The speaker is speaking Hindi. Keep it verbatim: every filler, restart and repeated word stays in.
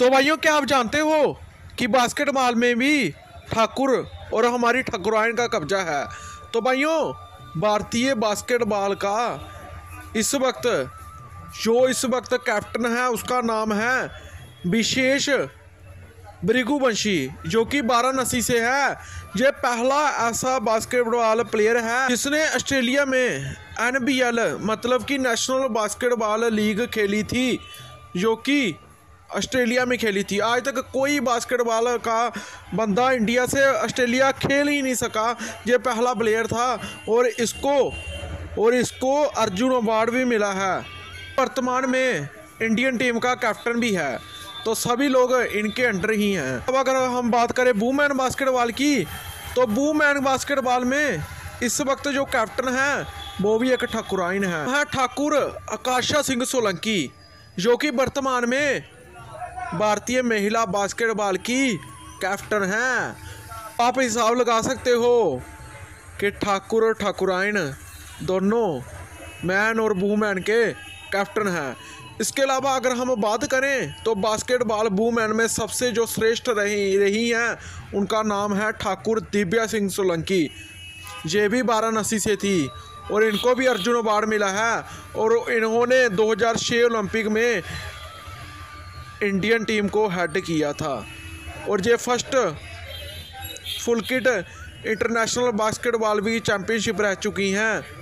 तो भाइयों, क्या आप जानते हो कि बास्केटबॉल में भी ठाकुर और हमारी ठाकुराइन का कब्जा है। तो भाइयों, भारतीय बास्केटबॉल का इस वक्त जो इस वक्त कैप्टन है उसका नाम है विशेष भृगुवंशी, जो कि वाराणसी से है। ये पहला ऐसा बास्केटबॉल प्लेयर है जिसने ऑस्ट्रेलिया में एन बी एल मतलब कि नेशनल बास्केटबॉल लीग खेली थी, जो कि ऑस्ट्रेलिया में खेली थी। आज तक कोई बास्केटबॉल का बंदा इंडिया से ऑस्ट्रेलिया खेल ही नहीं सका। ये पहला प्लेयर था और इसको और इसको अर्जुन अवार्ड भी मिला है। वर्तमान में इंडियन टीम का कैप्टन भी है, तो सभी लोग इनके अंडर ही हैं। अब अगर हम बात करें वुमेन बास्केटबॉल की, तो वुमेन बास्केटबॉल में इस वक्त जो कैप्टन है वो भी एक ठाकुराइन है, है ठाकुर आकाशा सिंह सोलंकी, जो कि वर्तमान में भारतीय महिला बास्केटबॉल की कैप्टन हैं। आप हिसाब लगा सकते हो कि ठाकुर और ठाकुराइन दोनों मैन और वुमेन के कैप्टन हैं। इसके अलावा अगर हम बात करें तो बास्केटबॉल वुमेन में सबसे जो श्रेष्ठ रही रही हैं उनका नाम है ठाकुर दिव्या सिंह सोलंकी। ये भी वाराणसी से थी और इनको भी अर्जुन अवार्ड मिला है और इन्होंने दो हज़ार छह ओलंपिक में इंडियन टीम को हेड किया था और ये first full kit international basketball भी चैंपियनशिप रह चुकी हैं।